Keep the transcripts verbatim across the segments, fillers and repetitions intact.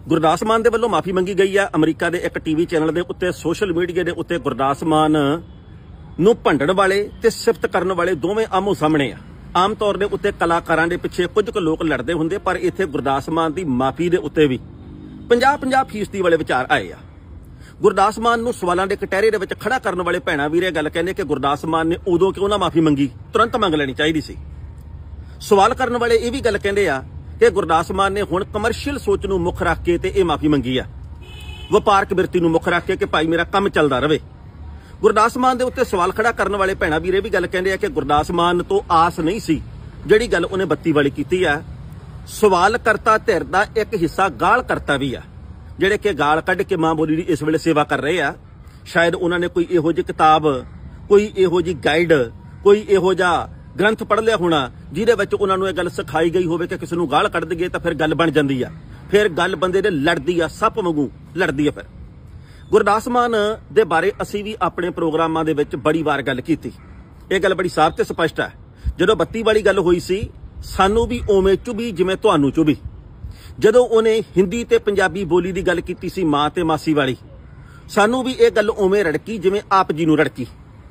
ਗੁਰਦਾਸ ਮਾਨ ਦੇ ਵੱਲੋਂ ਮਾਫੀ ਮੰਗੀ ਗਈ ਹੈ। ਅਮਰੀਕਾ ਦੇ ਇੱਕ ਟੀਵੀ ਚੈਨਲ ਦੇ ਉੱਤੇ ਸੋਸ਼ਲ ਮੀਡੀਆ ਦੇ ਉੱਤੇ ਗੁਰਦਾਸ ਮਾਨ ਨੂੰ ਭੰਡਣ ਵਾਲੇ ਤੇ ਸਿਫਤ ਕਰਨ ਵਾਲੇ ਦੋਵੇਂ ਆਮੋ ਸਾਹਮਣੇ ਆ। ਆਮ ਤੌਰ ਦੇ ਉੱਤੇ ਕਲਾਕਾਰਾਂ ਦੇ ਪਿੱਛੇ ਕੁਝ ਕੁ ਲੋਕ ਲੜਦੇ ਹੁੰਦੇ, ਪਰ ਇੱਥੇ ਗੁਰਦਾਸ ਮਾਨ ਦੀ ਮਾਫੀ ਦੇ ਉੱਤੇ ਵੀ ਪੰਜਾਹ ਪੰਜਾਹ ਫੀਸਦੀ ਵਾਲੇ ਵਿਚਾਰ ਆਏ ਆ। ਗੁਰਦਾਸ ਮਾਨ ਨੂੰ ਸਵਾਲਾਂ ਦੇ ਕਟਹਿਰੇ ਦੇ ਵਿੱਚ ਖੜਾ ਕਰਨ ਵਾਲੇ ਭੈਣਾਂ ਵੀਰੇ ਗੱਲ ਕਹਿੰਦੇ ਕਿ ਗੁਰਦਾਸ ਮਾਨ ਨੇ ਉਦੋਂ ਕਿਉਂ ਨਾ ਮਾਫੀ ਮੰਗੀ, ਤੁਰੰਤ ਮੰਗ ਲੈਣੀ ਚਾਹੀਦੀ ਸੀ। ਸਵਾਲ ਕਰਨ ਵਾਲੇ ਇਹ ਵੀ ਗੱਲ ਕਹਿੰਦੇ ਆ ਕਿ ਗੁਰਦਾਸ ਮਾਨ ਨੇ ਹੁਣ ਕਮਰਸ਼ੀਅਲ ਸੋਚ ਨੂੰ ਮੁੱਖ ਰੱਖ ਕੇ ਤੇ ਇਹ ਮਾਫੀ ਮੰਗੀ ਆ, ਵਪਾਰਕ ਬਿਰਤੀ ਨੂੰ ਮੁੱਖ ਰੱਖ ਕੇ ਕਿ ਭਾਈ ਮੇਰਾ ਕੰਮ ਚੱਲਦਾ ਰਵੇ। ਗੁਰਦਾਸ ਮਾਨ ਦੇ ਉੱਤੇ ਸਵਾਲ ਖੜਾ ਕਰਨ ਵਾਲੇ ਭੈਣਾਂ ਵੀਰੇ ਵੀ ਗੱਲ ਕਹਿੰਦੇ ਆ ਕਿ ਗੁਰਦਾਸ ਮਾਨ ਤੋਂ ਆਸ ਨਹੀਂ ਸੀ ਜਿਹੜੀ ਗੱਲ ਉਹਨੇ ਬੱਤੀ ਵਾਲੀ ਕੀਤੀ ਆ। ਸਵਾਲ ਕਰਤਾ ਧਿਰ ਦਾ ਇੱਕ ਹਿੱਸਾ ਗਾਲ ਕਰਤਾ ਵੀ ਆ, ਜਿਹੜੇ ਕਿ ਗਾਲ ਕੱਢ ਕੇ ਮਾਂ ਬੋਲੀ ਦੀ ਇਸ ਵੇਲੇ ਸੇਵਾ ਕਰ ਰਹੇ ਆ। ਸ਼ਾਇਦ ਉਹਨਾਂ ਨੇ ਕੋਈ ਇਹੋ ਜਿਹੀ ਕਿਤਾਬ, ਕੋਈ ਇਹੋ ਜਿਹੀ ਗਾਈਡ, ਕੋਈ ਇਹੋ ਜਿਹਾ ਗ੍ਰੰਥ ਪੜ੍ਹ ਲਿਆ ਹੋਣਾ ਜਿਹਦੇ ਵਿੱਚ ਉਹਨਾਂ ਨੂੰ ਇਹ ਗੱਲ ਸਿਖਾਈ ਗਈ ਹੋਵੇ ਕਿ ਕਿਸੇ ਨੂੰ ਗਾਲ ਕੱਢ ਦਈਏ ਤਾਂ ਫਿਰ ਗੱਲ ਬਣ ਜਾਂਦੀ ਆ, ਫਿਰ ਗੱਲ ਬੰਦੇ ਦੇ ਲੜਦੀ ਆ, ਸੱਪ ਵਾਂਗੂ ਲੜਦੀ ਆ। ਫਿਰ ਗੁਰਦਾਸ ਮਾਨ ਦੇ ਬਾਰੇ ਅਸੀਂ ਵੀ ਆਪਣੇ ਪ੍ਰੋਗਰਾਮਾਂ ਦੇ ਵਿੱਚ ਬੜੀ ਵਾਰ ਗੱਲ ਕੀਤੀ। ਇਹ ਗੱਲ ਬੜੀ ਸਾਫ਼ ਤੇ ਸਪਸ਼ਟ ਹੈ। ਜਦੋਂ ਬੱਤੀ ਵਾਲੀ ਗੱਲ ਹੋਈ ਸੀ ਸਾਨੂੰ ਵੀ ਉਵੇਂ ਚੁਭੀ ਜਿਵੇਂ ਤੁਹਾਨੂੰ ਚੁਭੀ। ਜਦੋਂ ਉਹਨੇ ਹਿੰਦੀ ਤੇ ਪੰਜਾਬੀ ਬੋਲੀ ਦੀ ਗੱਲ ਕੀਤੀ ਸੀ ਮਾਂ ਤੇ ਮਾਸੀ ਵਾਲੀ, ਸਾਨੂੰ ਵੀ ਇਹ ਗੱਲ ਉਵੇਂ ਰੜਕੀ ਜਿਵੇਂ ਆਪ ਜੀ ਨੂੰ ਰੜਕੀ।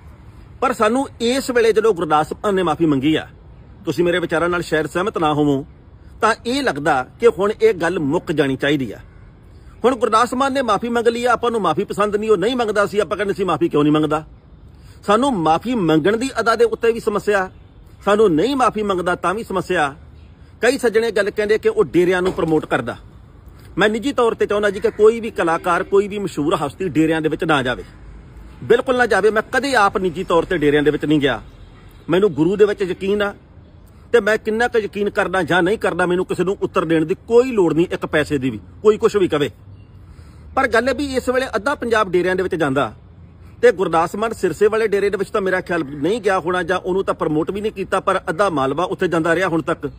ਪਰ ਸਾਨੂੰ ਇਸ ਵੇਲੇ ਜਦੋਂ ਗੁਰਦਾਸ ਮਾਨ ਨੇ ਮਾਫੀ ਮੰਗੀ ਆ, ਤੁਸੀਂ ਮੇਰੇ ਵਿਚਾਰਾਂ ਨਾਲ ਸ਼ਾਇਦ ਸਹਿਮਤ ਨਾ ਹੋਵੋ, ਤਾਂ ਇਹ ਲੱਗਦਾ ਕਿ ਹੁਣ ਇਹ ਗੱਲ ਮੁੱਕ ਜਾਣੀ ਚਾਹੀਦੀ ਆ। ਹੁਣ ਗੁਰਦਾਸ ਮਾਨ ਨੇ ਮਾਫੀ ਮੰਗ ਲਈ ਆ, ਆਪਾਂ ਨੂੰ ਮਾਫੀ ਪਸੰਦ ਨਹੀਂ, ਉਹ ਨਹੀਂ ਮੰਗਦਾ ਸੀ, ਆਪਾਂ ਕਹਿੰਦੇ ਸੀ ਮਾਫੀ ਕਿਉਂ ਨਹੀਂ ਮੰਗਦਾ। ਸਾਨੂੰ ਮਾਫੀ ਮੰਗਣ ਦੀ ਅਦਾ ਦੇ ਉੱਤੇ ਵੀ ਸਮੱਸਿਆ, ਸਾਨੂੰ ਨਹੀਂ ਮਾਫੀ ਮੰਗਦਾ ਤਾਂ ਵੀ ਸਮੱਸਿਆ। ਕਈ ਸੱਜਣੇ ਗੱਲ ਕਹਿੰਦੇ ਕਿ ਉਹ ਡੇਰਿਆਂ ਨੂੰ ਪ੍ਰਮੋਟ ਕਰਦਾ। ਮੈਂ ਨਿੱਜੀ ਤੌਰ ਤੇ ਚਾਹੁੰਦਾ ਜੀ ਕਿ ਕੋਈ ਵੀ ਕਲਾਕਾਰ, ਕੋਈ ਵੀ ਮਸ਼ਹੂਰ ਹਸਤੀ ਡੇਰਿਆਂ ਦੇ ਵਿੱਚ ਨਾ ਜਾਵੇ, ਬਿਲਕੁਲ ਨਾ ਜਾਵੇ। ਮੈਂ ਕਦੇ ਆਪ ਨਿੱਜੀ ਤੌਰ ਤੇ ਡੇਰਿਆਂ ਦੇ ਵਿੱਚ ਨਹੀਂ ਗਿਆ। ਮੈਨੂੰ ਗੁਰੂ ਦੇ ਵਿੱਚ ਯਕੀਨ ਆ ਤੇ ਮੈਂ ਕਿੰਨਾ ਕੁ ਯਕੀਨ ਕਰਦਾ ਜਾਂ ਨਹੀਂ ਕਰਦਾ ਮੈਨੂੰ ਕਿਸੇ ਨੂੰ ਉੱਤਰ ਦੇਣ ਦੀ ਕੋਈ ਲੋੜ ਨਹੀਂ, ਇੱਕ ਪੈਸੇ ਦੀ ਵੀ, ਕੋਈ ਕੁਝ ਵੀ ਕਵੇ। ਪਰ ਗੱਲ ਇਹ ਵੀ ਇਸ ਵੇਲੇ ਅੱਧਾ ਪੰਜਾਬ ਡੇਰਿਆਂ ਦੇ ਵਿੱਚ ਜਾਂਦਾ ਤੇ ਗੁਰਦਾਸ ਮਾਨ ਸਿਰਸੇ ਵਾਲੇ ਡੇਰੇ ਦੇ ਵਿੱਚ ਤਾਂ ਮੇਰਾ ਖਿਆਲ ਨਹੀਂ ਗਿਆ ਹੋਣਾ, ਜਾਂ ਉਹਨੂੰ ਤਾਂ ਪ੍ਰਮੋਟ ਵੀ ਨਹੀਂ ਕੀਤਾ, ਪਰ ਅੱਧਾ ਮਾਲਵਾ ਉੱਥੇ ਜਾਂਦਾ ਰਿਹਾ ਹੁਣ ਤੱਕ।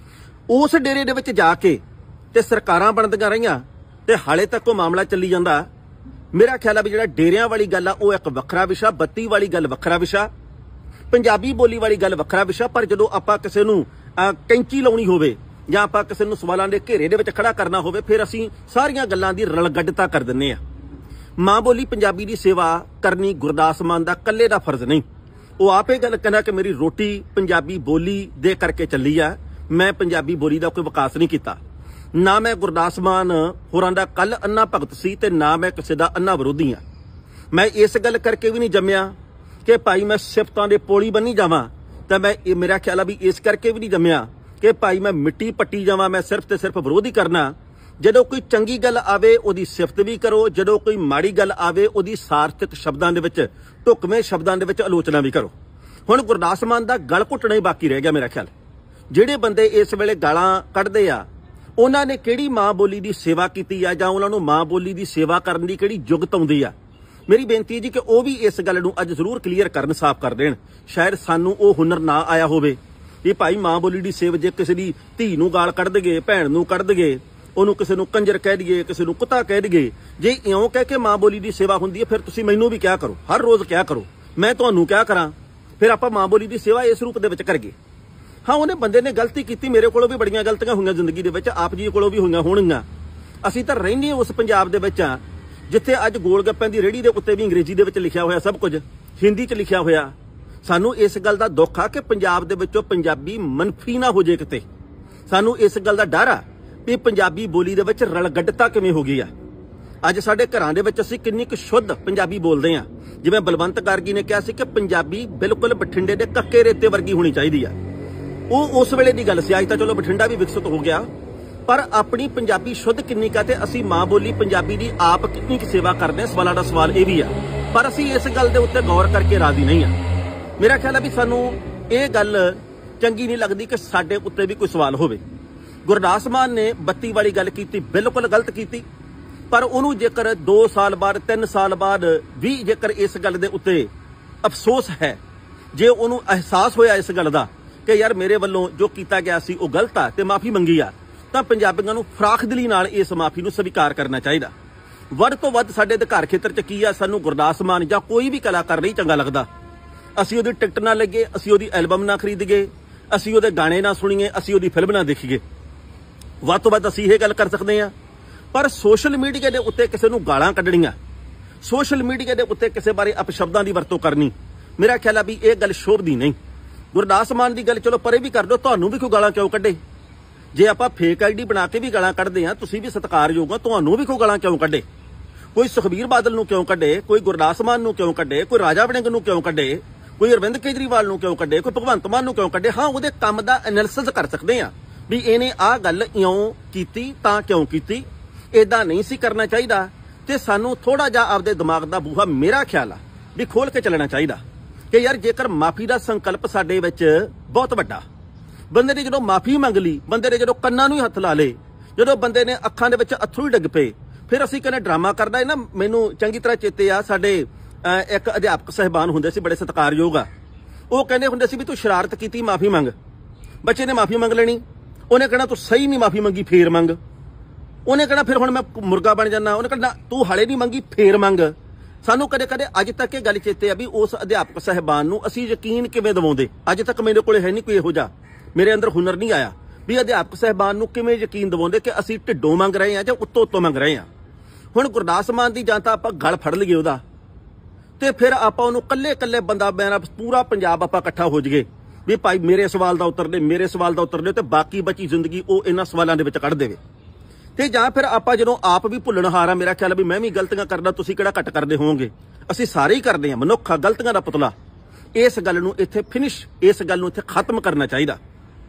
ਉਸ ਡੇਰੇ ਦੇ ਵਿੱਚ ਜਾ ਕੇ ਤੇ ਸਰਕਾਰਾਂ ਬਣਦੀਆਂ ਰਹੀਆਂ ਤੇ ਹਾਲੇ ਤੱਕ ਉਹ ਮਾਮਲਾ ਚੱਲੀ ਜਾਂਦਾ। ਮੇਰਾ ਖਿਆਲ ਆ ਵੀ ਜਿਹੜਾ ਡੇਰਿਆਂ ਵਾਲੀ ਗੱਲ ਆ ਉਹ ਇੱਕ ਵੱਖਰਾ ਵਿਸ਼ਾ, ਬੱਤੀ ਵਾਲੀ ਗੱਲ ਵੱਖਰਾ ਵਿਸ਼ਾ, ਪੰਜਾਬੀ ਬੋਲੀ ਵਾਲੀ ਗੱਲ ਵੱਖਰਾ ਵਿਸ਼ਾ। ਪਰ ਜਦੋਂ ਆਪਾਂ ਕਿਸੇ ਨੂੰ ਕੈਂਚੀ ਲਾਉਣੀ ਹੋਵੇ ਜਾਂ ਆਪਾਂ ਕਿਸੇ ਨੂੰ ਸਵਾਲਾਂ ਦੇ ਘੇਰੇ ਦੇ ਵਿੱਚ ਖੜਾ ਕਰਨਾ ਹੋਵੇ, ਫਿਰ ਅਸੀਂ ਸਾਰੀਆਂ ਗੱਲਾਂ ਦੀ ਰਲਗੱਡਤਾ ਕਰ ਦਿੰਦੇ ਆ। ਮਾਂ ਬੋਲੀ ਪੰਜਾਬੀ ਦੀ ਸੇਵਾ ਕਰਨੀ ਗੁਰਦਾਸ ਮਾਨ ਦਾ ਇਕੱਲੇ ਦਾ ਫਰਜ਼ ਨਹੀਂ। ਉਹ ਆਪੇ ਗੱਲ ਕਹਿੰਦਾ ਕਿ ਮੇਰੀ ਰੋਟੀ ਪੰਜਾਬੀ ਬੋਲੀ ਦੇ ਕਰਕੇ ਚੱਲੀ ਆ, ਮੈਂ ਪੰਜਾਬੀ ਬੋਲੀ ਦਾ ਕੋਈ ਵਿਕਾਸ ਨਹੀਂ ਕੀਤਾ। ਨਾ ਮੈਂ ਗੁਰਦਾਸ ਮਾਨ ਹੋਰਾਂ ਦਾ ਕੱਲ ਅੰਨਾ ਭਗਤ ਸੀ ਤੇ ਨਾ ਮੈਂ ਕਿਸੇ ਦਾ ਅੰਨਾ ਵਿਰੋਧੀ ਆ। ਮੈਂ ਇਸ ਗੱਲ ਕਰਕੇ ਵੀ ਨਹੀਂ ਜੰਮਿਆ ਕਿ ਭਾਈ ਮੈਂ ਸਿਫਤਾਂ ਦੇ ਪੋਲੀ ਬੰਨੀ ਜਾਵਾਂ, ਤਾਂ ਮੈਂ ਇਹ ਮੇਰਾ ਖਿਆਲ ਆ ਵੀ ਇਸ ਕਰਕੇ ਵੀ ਨਹੀਂ ਜੰਮਿਆ ਕਿ ਭਾਈ ਮੈਂ ਮਿੱਟੀ ਪੱਟੀ ਜਾਵਾਂ। ਮੈਂ ਸਿਰਫ ਤੇ ਸਿਰਫ ਵਿਰੋਧ ਹੀ ਕਰਨਾ। ਜਦੋਂ ਕੋਈ ਚੰਗੀ ਗੱਲ ਆਵੇ ਉਹਦੀ ਸਿਫਤ ਵੀ ਕਰੋ, ਜਦੋਂ ਕੋਈ ਮਾੜੀ ਗੱਲ ਆਵੇ ਉਹਦੀ ਸਾਰਥਕ ਸ਼ਬਦਾਂ ਦੇ ਵਿੱਚ, ਢੁਕਵੇਂ ਸ਼ਬਦਾਂ ਦੇ ਵਿੱਚ ਆਲੋਚਨਾ ਵੀ ਕਰੋ। ਹੁਣ ਗੁਰਦਾਸ ਮਾਨ ਦਾ ਗਲ ਘੁੱਟਣਾ ਹੀ ਬਾਕੀ ਰਹਿ ਗਿਆ ਮੇਰਾ ਖਿਆਲ। ਜਿਹੜੇ ਬੰਦੇ ਇਸ ਵੇਲੇ ਗਾਲਾਂ ਕੱਢਦੇ ਆ ਉਹਨਾਂ ਨੇ ਕਿਹੜੀ ਮਾਂ ਬੋਲੀ ਦੀ ਸੇਵਾ ਕੀਤੀ ਆ, ਜਾਂ ਉਹਨਾਂ ਨੂੰ ਮਾਂ ਬੋਲੀ ਦੀ ਸੇਵਾ ਕਰਨ ਦੀ ਕਿਹੜੀ ਜੁਗਤ ਆਉਂਦੀ ਆ। ਮੇਰੀ ਬੇਨਤੀ ਹੈ ਜੀ ਕਿ ਉਹ ਵੀ ਇਸ ਗੱਲ ਨੂੰ ਅੱਜ ਜ਼ਰੂਰ ਕਲੀਅਰ ਕਰਨ, ਸਾਫ਼ ਕਰ ਦੇਣ। ਸ਼ਾਇਦ ਸਾਨੂੰ ਉਹ ਹੁਨਰ ਨਾ ਆਇਆ ਹੋਵੇ ਇਹ ਭਾਈ ਮਾਂ ਬੋਲੀ ਦੀ ਸੇਵਾ, ਜੇ ਕਿਸੇ ਦੀ ਧੀ ਨੂੰ ਗਾਲ ਕੱਢ ਦਈਏ, ਭੈਣ ਨੂੰ ਕੱਢ ਦਈਏ, ਉਹਨੂੰ ਕਿਸੇ ਨੂੰ ਕੰਜਰ ਕਹਿ ਦਈਏ, ਕਿਸੇ ਨੂੰ ਕੁੱਤਾ ਕਹਿ ਦਈਏ, ਜੇ ਇਉਂ ਕਹਿ ਕੇ ਮਾਂ ਬੋਲੀ ਦੀ ਸੇਵਾ ਹੁੰਦੀ ਹੈ ਫਿਰ ਤੁਸੀਂ ਮੈਨੂੰ ਵੀ ਕਿਹਾ ਕਰੋ, ਹਰ ਰੋਜ਼ ਕਿਹਾ ਕਰੋ, ਮੈਂ ਤੁਹਾਨੂੰ ਕਿਹਾ ਕਰਾਂ, ਫਿਰ ਆਪਾਂ ਮਾਂ ਬੋਲੀ ਦੀ ਸੇਵਾ ਇਸ ਰੂਪ ਦੇ ਵਿੱਚ ਕਰੀਏ। ਹਾਂ, ਉਹਨੇ ਬੰਦੇ ਨੇ ਗਲਤੀ ਕੀਤੀ, ਮੇਰੇ ਕੋਲੋਂ ਵੀ ਬੜੀਆਂ ਗਲਤੀਆਂ ਹੋਈਆਂ ਜ਼ਿੰਦਗੀ ਦੇ ਵਿੱਚ, ਆਪ ਜੀ ਕੋਲੋਂ ਵੀ ਹੋਈਆਂ ਹੋਣਗੀਆਂ। ਅਸੀਂ ਤਾਂ ਰਹਿੰਦੇ ਉਸ ਪੰਜਾਬ ਦੇ ਵਿੱਚ ਆ ਜਿੱਥੇ ਅੱਜ ਗੋਲ ਗੱਪਿਆਂ ਦੀ ਰੇਹੜੀ ਦੇ ਉੱਤੇ ਵੀ ਅੰਗਰੇਜ਼ੀ ਦੇ ਵਿੱਚ ਲਿਖਿਆ ਹੋਇਆ, ਸਭ ਕੁਝ ਹਿੰਦੀ 'ਚ ਲਿਖਿਆ ਹੋਇਆ। ਸਾਨੂੰ ਇਸ ਗੱਲ ਦਾ ਦੁੱਖ ਆ ਕਿ ਪੰਜਾਬ ਦੇ ਵਿੱਚੋਂ ਪੰਜਾਬੀ ਮਨਫੀ ਨਾ ਹੋ ਜੇ ਕਿਤੇ। ਸਾਨੂੰ ਇਸ ਗੱਲ ਦਾ ਡਰ ਆ ਵੀ ਪੰਜਾਬੀ ਬੋਲੀ ਦੇ ਵਿੱਚ ਰਲਗੱਡਤਾ ਕਿਵੇਂ ਹੋ ਗਈ ਆ। ਅੱਜ ਸਾਡੇ ਘਰਾਂ ਦੇ ਵਿੱਚ ਅਸੀਂ ਕਿੰਨੀ ਕੁ ਸ਼ੁੱਧ ਪੰਜਾਬੀ ਬੋਲਦੇ ਆ। ਜਿਵੇਂ ਬਲਵੰਤ ਗਾਰਗੀ ਨੇ ਕਿਹਾ ਸੀ ਕਿ ਪੰਜਾਬੀ ਬਿਲਕੁਲ ਬਠਿੰਡੇ ਦੇ ਕੱਕੇ ਰੇਤੇ ਵਰਗੀ ਹੋਣੀ ਚਾਹੀਦੀ ਆ। ਉਹ ਉਸ ਵੇਲੇ ਦੀ ਗੱਲ ਸੀ। ਅੱਜ ਤਾਂ ਚਲੋ ਬਠਿੰਡਾ ਵੀ ਵਿਕਸਿਤ ਹੋ ਗਿਆ, ਪਰ ਆਪਣੀ ਪੰਜਾਬੀ ਸ਼ੁੱਧ ਕਿੰਨੀ ਕਾ ਤੇ ਅਸੀਂ ਮਾਂ ਬੋਲੀ ਪੰਜਾਬੀ ਦੀ ਆਪ ਕਿੰਨੀ ਕੁ ਸੇਵਾ ਕਰਦੇ ਹਾਂ, ਸਵਾਲਾਂ ਦਾ ਸਵਾਲ ਇਹ ਵੀ ਆ। ਪਰ ਅਸੀਂ ਇਸ ਗੱਲ ਦੇ ਉੱਤੇ ਗੌਰ ਕਰਕੇ ਰਾਜ਼ੀ ਨਹੀਂ ਆ। ਮੇਰਾ ਖਿਆਲ ਹੈ ਵੀ ਸਾਨੂੰ ਇਹ ਗੱਲ ਚੰਗੀ ਨਹੀਂ ਲੱਗਦੀ ਕਿ ਸਾਡੇ ਉੱਤੇ ਵੀ ਕੋਈ ਸਵਾਲ ਹੋਵੇ। ਗੁਰਦਾਸ ਮਾਨ ਨੇ ਬੱਤੀ ਵਾਲੀ ਗੱਲ ਕੀਤੀ, ਬਿਲਕੁਲ ਗਲਤ ਕੀਤੀ, ਪਰ ਉਹਨੂੰ ਜੇਕਰ ਦੋ ਸਾਲ ਬਾਅਦ, ਤਿੰਨ ਸਾਲ ਬਾਅਦ ਵੀ ਜੇਕਰ ਇਸ ਗੱਲ ਦੇ ਉੱਤੇ ਅਫਸੋਸ ਹੈ, ਜੇ ਉਹਨੂੰ ਅਹਿਸਾਸ ਹੋਇਆ ਇਸ ਗੱਲ ਦਾ ਕਿ ਯਾਰ ਮੇਰੇ ਵੱਲੋਂ ਜੋ ਕੀਤਾ ਗਿਆ ਸੀ ਉਹ ਗਲਤ ਆ ਤੇ ਮਾਫੀ ਮੰਗੀ ਆ, ਤਾਂ ਪੰਜਾਬੀਆਂ ਨੂੰ ਫਰਾਖ ਦਿਲੀ ਨਾਲ ਇਸ ਮਾਫੀ ਨੂੰ ਸਵੀਕਾਰ ਕਰਨਾ ਚਾਹੀਦਾ। ਵੱਧ ਤੋਂ ਵੱਧ ਸਾਡੇ ਅਧਿਕਾਰ ਖੇਤਰ 'ਚ ਕੀ ਆ, ਸਾਨੂੰ ਗੁਰਦਾਸ ਮਾਨ ਜਾਂ ਕੋਈ ਵੀ ਕਲਾਕਾਰ ਨਹੀਂ ਚੰਗਾ ਲੱਗਦਾ। ਅਸੀਂ ਉਹਦੀ ਟਿਕਟ ਨਾ ਲੱਗੇ, ਅਸੀਂ ਉਹਦੀ ਐਲਬਮ ਨਾ ਖਰੀਦੀਏ, ਅਸੀਂ ਉਹਦੇ ਗਾਣੇ ਨਾ ਸੁਣੀਏ, ਅਸੀਂ ਉਹਦੀ ਫਿਲਮ ਨਾ ਦੇਖੀਏ। ਵੱਧ ਤੋਂ ਵੱਧ ਅਸੀਂ ਇਹ ਗੱਲ ਕਰ ਸਕਦੇ ਹਾਂ पर सोशल मीडिया के उत्ते किसी नूं गालां कढणीਆਂ, सोशल मीडिया के उत्ते किसी बारे अपशब्दां की वरतों करनी, मेरा ख्याल है भी ये गल शोभदी नहीं। गुरदास मान की गल चलो परे भी कर दो, तुहानूं भी कोई गालां क्यों कढे? जे आपां फेक आई डी बना के भी गालां कढदे हां, तुसीं भी सत्कारयोग हो, तुहानूं भी कोई गालां क्यों कढे? कोई सुखबीर बादल नूं क्यों कढे? कोई गुरदास मान नूं क्यों कढे? कोई राजा वड़िंग नूं क्यों कढे? कोई अरविंद केजरीवाल नूं क्यों कढे? कोई भगवंत मान नूं क्यों कढे? हाँ, उहदे काम दा एनालिसिस कर सकदे हां भी इहने आ गल इउं कीती तां क्यों कीती, इदां नहीं सी करना चाहीदा। ते सानूं थोड़ा जिहा आपदे दिमाग दा बूहा मेरा ख्याल आ भी खोल के चलना चाहीदा कि यार जेकर माफी दा संकल्प साडे विच बहुत वड्डा, बंदे ने जदों माफी मंग ली, बंदे ने जदों कन्नां नूं हत्थ ला ले, जदों बंदे ने अखां दे विच अथरू ही डिग पे, फिर असीं कहने ड्रामा करदा है ना। मैनूं चंगी तरह चेते आ, साडे एक अध्यापक साहिबान हुंदे सी, बड़े सत्कारयोग आ, ਉਹ ਕਹਿੰਦੇ ਹੁੰਦੇ ਸੀ ਵੀ ਤੂੰ ਸ਼ਰਾਰਤ ਕੀਤੀ ਮਾਫੀ ਮੰਗ। ਬੱਚੇ ਨੇ ਮਾਫੀ ਮੰਗ ਲੈਣੀ, ਉਹਨੇ ਕਹਿਣਾ ਤੂੰ ਸਹੀ ਨਹੀਂ ਮਾਫੀ ਮੰਗੀ ਫੇਰ ਮੰਗ। ਉਹਨੇ ਕਹਿਣਾ ਫਿਰ ਹੁਣ ਮੈਂ ਮੁਰਗਾ ਬਣ ਜਾਣਾ, ਉਹਨੇ ਕਹਿਣਾ ਤੂੰ ਹਲੇ ਨਹੀਂ ਮੰਗੀ ਫੇਰ ਮੰਗ। ਸਾਨੂੰ ਕਦੇ ਕਦੇ ਅੱਜ ਤੱਕ ਇਹ ਗੱਲ ਚੇਤੇ ਆ ਵੀ ਉਸ ਅਧਿਆਪਕ ਸਾਹਿਬਾਨ ਨੂੰ ਅਸੀਂ ਯਕੀਨ ਕਿਵੇਂ ਦਿਵਾਉਂਦੇ। ਅੱਜ ਤੱਕ ਮੇਰੇ ਕੋਲੇ ਹੈ ਨਹੀਂ ਕੋਈ ਇਹੋ ਜਿਹਾ, ਮੇਰੇ ਅੰਦਰ ਹੁਨਰ ਨਹੀਂ ਆਇਆ ਵੀ ਅਧਿਆਪਕ ਸਾਹਿਬਾਨ ਨੂੰ ਕਿਵੇਂ ਯਕੀਨ ਦਿਵਾਉਂਦੇ ਕਿ ਅਸੀਂ ਢਿੱਡੋਂ ਮੰਗ ਰਹੇ ਹਾਂ ਜਾਂ ਉੱਤੋਂ ਉੱਤੋਂ ਮੰਗ ਰਹੇ ਹਾਂ। ਹੁਣ ਗੁਰਦਾਸ ਮਾਨ ਦੀ ਜਾਂ ਤਾਂ ਆਪਾਂ ਗਲ ਫੜ ਲਈਏ ਉਹਦਾ, ਤੇ ਫਿਰ ਆਪਾਂ ਉਹਨੂੰ ਕੱਲੇ ਕੱਲੇ ਬੰਦਾ ਮੇਰਾ ਪੂਰਾ ਪੰਜਾਬ ਆਪਾਂ ਇਕੱਠਾ ਹੋ ਜਾਈਏ ਵੀ ਭਾਈ ਮੇਰੇ ਸਵਾਲ ਦਾ ਉੱਤਰ ਦੇ, ਮੇਰੇ ਸਵਾਲ ਦਾ ਉੱਤਰ ਦੇ, ਤੇ ਬਾਕੀ ਬਚੀ ਜ਼ਿੰਦਗੀ ਉਹ ਇਹਨਾਂ ਸਵਾਲਾਂ ਦੇ ਵਿੱਚ ਕੱਢ ਦੇਵੇ। ਤੇ ਜਾਂ ਫਿਰ ਆਪਾਂ ਜਦੋਂ ਆਪ ਵੀ ਭੁੱਲਣਹਾਰ ਆ, ਮੇਰਾ ਖਿਆਲ ਵੀ ਮੈਂ ਵੀ ਗਲਤੀਆਂ ਕਰਦਾ, ਤੁਸੀਂ ਕਿਹੜਾ ਘੱਟ ਕਰਦੇ ਹੋਵੋਗੇ, ਅਸੀਂ ਸਾਰੇ ਹੀ ਕਰਦੇ ਹਾਂ, ਮਨੁੱਖ ਆ, ਗਲਤੀਆਂ ਦਾ ਪੁਤਲਾ। ਇਸ ਗੱਲ ਨੂੰ ਇੱਥੇ ਫਿਨਿਸ਼, ਇਸ ਗੱਲ ਨੂੰ ਇੱਥੇ ਖਤਮ ਕਰਨਾ ਚਾਹੀਦਾ।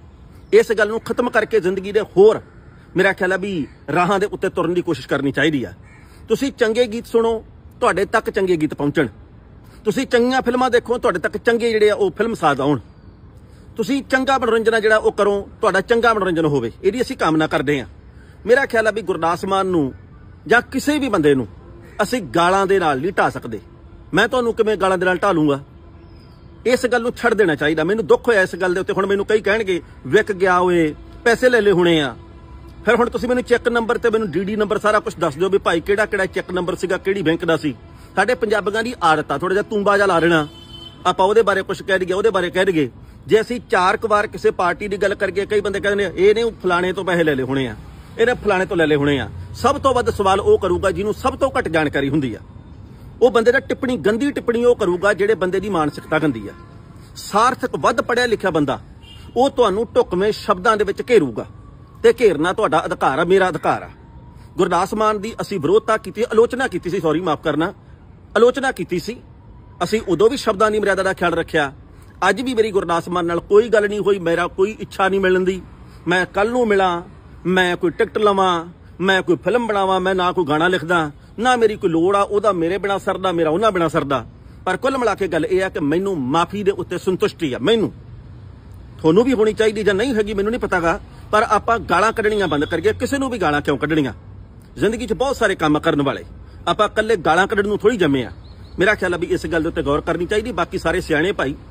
ਇਸ ਗੱਲ ਨੂੰ ਖਤਮ ਕਰਕੇ ਜ਼ਿੰਦਗੀ ਦੇ ਹੋਰ ਮੇਰਾ ਖਿਆਲ ਹੈ ਵੀ ਰਾਹਾਂ ਦੇ ਉੱਤੇ ਤੁਰਨ ਦੀ ਕੋਸ਼ਿਸ਼ ਕਰਨੀ ਚਾਹੀਦੀ ਆ। ਤੁਸੀਂ ਚੰਗੇ ਗੀਤ ਸੁਣੋ, ਤੁਹਾਡੇ ਤੱਕ ਚੰਗੇ ਗੀਤ ਪਹੁੰਚਣ। ਤੁਸੀਂ ਚੰਗੀਆਂ ਫਿਲਮਾਂ ਦੇਖੋ, ਤੁਹਾਡੇ ਤੱਕ ਚੰਗੇ ਜਿਹੜੇ ਆ ਉਹ ਫਿਲਮ ਸਾਜ਼ ਆਉਣ। ਤੁਸੀਂ ਚੰਗਾ ਮਨੋਰੰਜਨ ਆ ਜਿਹੜਾ ਉਹ ਕਰੋ, ਤੁਹਾਡਾ ਚੰਗਾ ਮਨੋਰੰਜਨ ਹੋਵੇ, ਇਹਦੀ ਅਸੀਂ ਕਾਮਨਾ ਕਰਦੇ ਹਾਂ। ਮੇਰਾ ਖਿਆਲ ਆ ਵੀ ਗੁਰਦਾਸ ਮਾਨ ਨੂੰ ਜਾਂ ਕਿਸੇ ਵੀ ਬੰਦੇ ਨੂੰ ਅਸੀਂ ਗਾਲਾਂ ਦੇ ਨਾਲ ਨਹੀਂ ਢਾ ਸਕਦੇ। ਮੈਂ ਤੁਹਾਨੂੰ ਕਿਵੇਂ ਗਾਲਾਂ ਦੇ ਨਾਲ ਢਾਲੂੰਗਾ? ਇਸ ਗੱਲ ਨੂੰ ਛੱਡ ਦੇਣਾ ਚਾਹੀਦਾ। ਮੈਨੂੰ ਦੁੱਖ ਹੋਇਆ ਇਸ ਗੱਲ ਦੇ ਉੱਤੇ। ਹੁਣ ਮੈਨੂੰ ਕਈ ਕਹਿਣਗੇ ਵਿਕ ਗਿਆ ਓਏ, ਪੈਸੇ ਲੈ ਲਏ ਹੋਣੇ ਆ। ਫਿਰ ਹੁਣ ਤੁਸੀਂ ਮੈਨੂੰ ਚੈੱਕ ਨੰਬਰ ਤੇ ਮੈਨੂੰ ਡੀਡੀ ਨੰਬਰ ਸਾਰਾ ਕੁਝ ਦੱਸ ਦਿਓ ਵੀ ਭਾਈ ਕਿਹੜਾ ਕਿਹੜਾ ਚੈੱਕ ਨੰਬਰ ਸੀਗਾ, ਕਿਹੜੀ ਬੈਂਕ ਦਾ ਸੀ। ਸਾਡੇ ਪੰਜਾਬੀਆਂ ਦੀ ਆਦਤ ਆ ਥੋੜਾ ਜਿਹਾ ਤੂੰਬਾ ਜਿਹਾ ਲਾ ਲੈਣਾ, ਆਪਾਂ ਉਹਦੇ ਬਾਰੇ ਕੁਝ ਕਹਿ ਦਈਏ, ਉਹਦੇ ਬਾਰੇ ਕਹਿ ਦਈਏ। ਜੇ ਅਸੀਂ ਚਾਰ ਕੁ ਵਾਰ ਕਿਸੇ ਪਾਰਟੀ ਦੀ ਗੱਲ ਕਰੀਏ, ਕਈ ਬੰਦੇ ਕਹਿੰਦੇ ਨੇ ਇਹ ਨੇ ਫਲਾਣੇ ਤੋਂ ਪੈਸੇ ਲੈ ਲਏ ਹੋਣੇ ਆ, ਇਹਨੇ ਫਲਾਣੇ ਤੋਂ ਲੈ ਲਏ ਹੋਣੇ ਆ। ਸਭ ਤੋਂ ਵੱਧ ਸਵਾਲ ਉਹ ਕਰੂਗਾ ਜਿਹਨੂੰ ਸਭ ਤੋਂ ਘੱਟ ਜਾਣਕਾਰੀ ਹੁੰਦੀ ਆ। ਉਹ ਬੰਦੇ ਦਾ ਟਿੱਪਣੀ, ਗੰਦੀ ਟਿੱਪਣੀ ਉਹ ਕਰੂਗਾ ਜਿਹੜੇ ਬੰਦੇ ਦੀ ਮਾਨਸਿਕਤਾ ਗੰਦੀ ਆ। ਸਾਰਥਕ ਵੱਧ ਪੜਿਆ ਲਿਖਿਆ ਬੰਦਾ ਉਹ ਤੁਹਾਨੂੰ ਢੁਕਵੇਂ ਸ਼ਬਦਾਂ ਦੇ ਵਿੱਚ ਘੇਰੂਗਾ, ਤੇ ਘੇਰਨਾ ਤੁਹਾਡਾ ਅਧਿਕਾਰ ਆ, ਮੇਰਾ ਅਧਿਕਾਰ ਆ। ਗੁਰਦਾਸ ਮਾਨ ਦੀ ਅਸੀਂ ਵਿਰੋਧਤਾ ਕੀਤੀ, ਆਲੋਚਨਾ ਕੀਤੀ ਸੀ, ਸੌਰੀ ਮਾਫ ਕਰਨਾ, ਆਲੋਚਨਾ ਕੀਤੀ ਸੀ। ਅਸੀਂ ਉਦੋਂ ਵੀ ਸ਼ਬਦਾਂ ਦੀ ਮਰਿਆਦਾ ਦਾ ਖਿਆਲ ਰੱਖਿਆ। ਅੱਜ ਵੀ ਮੇਰੀ ਗੁਰਦਾਸ ਮਾਨ ਨਾਲ ਕੋਈ ਗੱਲ ਨਹੀਂ ਹੋਈ, ਮੇਰਾ ਕੋਈ ਇੱਛਾ ਨਹੀਂ ਮਿਲਣ ਦੀ। ਮੈਂ ਕੱਲ ਨੂੰ ਮਿਲਾਂ, ਮੈਂ ਕੋਈ ਟਿਕਟ ਲਵਾਂ, ਮੈਂ ਕੋਈ ਫਿਲਮ ਬਣਾਵਾਂ, ਮੈਂ ਨਾ ਕੋਈ ਗਾਣਾ ਲਿਖਦਾ, ਨਾ ਮੇਰੀ ਕੋਈ ਲੋੜ ਆ ਉਹਦਾ ਮੇਰੇ ਬਿਨਾਂ ਸਰਦਾ, ਮੇਰਾ ਉਹਨਾਂ ਬਿਨਾਂ ਸਰਦਾ। ਪਰ ਕੁੱਲ ਮਿਲਾ ਕੇ ਗੱਲ ਇਹ ਆ ਕਿ ਮੈਨੂੰ ਮਾਫੀ ਦੇ ਉੱਤੇ ਸੰਤੁਸ਼ਟੀ ਆ। ਮੈਨੂੰ, ਤੁਹਾਨੂੰ ਵੀ ਹੋਣੀ ਚਾਹੀਦੀ ਜਾਂ ਨਹੀਂ ਹੈਗੀ ਮੈਨੂੰ ਨਹੀਂ ਪਤਾਗਾ, ਪਰ ਆਪਾਂ ਗਾਲਾਂ ਕੱਢਣੀਆਂ ਬੰਦ ਕਰੀਏ। ਕਿਸੇ ਨੂੰ ਵੀ ਗਾਲਾਂ ਕਿਉਂ ਕੱਢਣੀਆਂ? ਜ਼ਿੰਦਗੀ 'ਚ ਬਹੁਤ ਸਾਰੇ ਕੰਮ ਕਰਨ ਵਾਲੇ, ਆਪਾਂ ਇਕੱਲੇ ਗਾਲਾਂ ਕੱਢਣ ਨੂੰ ਥੋੜੀ ਜੰਮੇ ਆ। ਮੇਰਾ ਖਿਆਲ ਆ ਵੀ ਇਸ ਗੱਲ ਦੇ ਉੱਤੇ ਗੌਰ ਕਰਨੀ ਚਾਹੀਦੀ। ਬਾਕੀ ਸਾਰੇ ਸਿਆਣੇ ਭਾਈ